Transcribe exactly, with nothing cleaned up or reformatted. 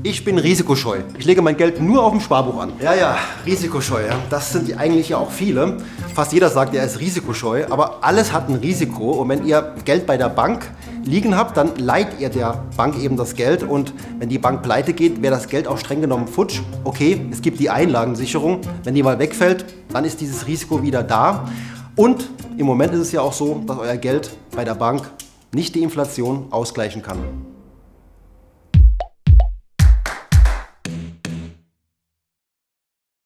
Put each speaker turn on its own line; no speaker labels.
Ich bin risikoscheu. Ich lege mein Geld nur auf dem Sparbuch an. Ja, ja, risikoscheu. Ja. Das sind eigentlich ja auch viele. Fast jeder sagt, er ist risikoscheu. Aber alles hat ein Risiko. Und wenn ihr Geld bei der Bank liegen habt, dann leiht ihr der Bank eben das Geld. Und wenn die Bank pleite geht, wäre das Geld auch streng genommen futsch. Okay, es gibt die Einlagensicherung. Wenn die mal wegfällt, dann ist dieses Risiko wieder da. Und im Moment ist es ja auch so, dass euer Geld bei der Bank nicht die Inflation ausgleichen kann.